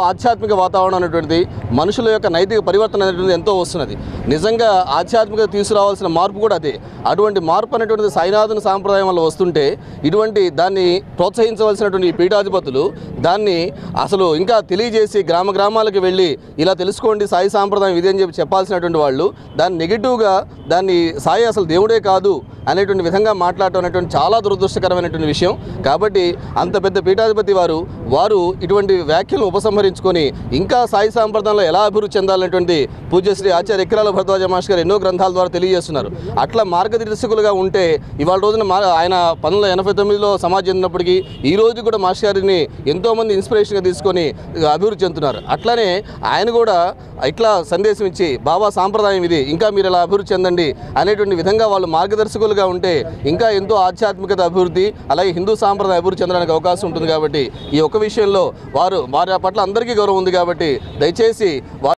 ఆధ్యాత్మిక వాతావరణం అనేటువంటిది, మనుషుల యొక్క నైతిక పరివర్తన అనేటువంటిది ఎంతో వస్తున్నది. నిజంగా ఆధ్యాత్మికత తీసుకురావాల్సిన మార్పు కూడా అదే. అటువంటి మార్పు అనేటువంటిది సాయినాథుని సాంప్రదాయం వల్ల వస్తుంటే ఇటువంటి దాన్ని ప్రోత్సహించవలసినటువంటి ఈ పీఠాధిపతులు దాన్ని అసలు ఇంకా తెలియజేసి గ్రామ గ్రామాలకు వెళ్ళి ఇలా తెలుసుకోండి సాయి సాంప్రదాయం ఇదే అని చెప్పాల్సినటువంటి వాళ్ళు దాన్ని నెగిటివ్గా దాన్ని సాయి అసలు దేవుడే కాదు అనేటువంటి విధంగా మాట్లాడటం అనేటువంటి చాలా దురదృష్టకరమైనటువంటి విషయం. కాబట్టి అంత పెద్ద పీఠాధిపతి వారు ఇటువంటి వ్యాఖ్యలను ఉపసంహరించుకొని ఇంకా సాయి సాంప్రదాయంలో ఎలా అభివృద్ధి చెందాలనేటువంటి పూజ్యశ్రీ ఆచార్య ఎక్కిరాల భరద్వాజ మాస్టర్ గారు ఎన్నో గ్రంథాల ద్వారా తెలియజేస్తున్నారు. అట్లా మార్గదర్శకులుగా ఉంటే ఇవాళ రోజున ఆయన 1989లో సమాజం చెందినప్పటికీ ఈ రోజు కూడా మాస్టర్ గారిని ఎంతోమంది ఇన్స్పిరేషన్గా తీసుకొని అభివృద్ధి చెందుతున్నారు. అట్లానే ఆయన కూడా ఇట్లా సందేశం ఇచ్చి బాబా సాంప్రదాయం ఇది, ఇంకా మీరు ఇలా అభివృద్ధి చెందండి అనేటువంటి విధంగా వాళ్ళు మార్గదర్శకులుగా ఉంటే ఇంకా ఎంతో ఆధ్యాత్మికత అభివృద్ధి అలాగే హిందూ సాంప్రదాయ అభివృద్ధి చెందడానికి అవకాశం ఉంటుంది. కాబట్టి ఈ ఒక్క విషయంలో వారి పట్ల అందరికీ గౌరవం ఉంది. కాబట్టి దయచేసి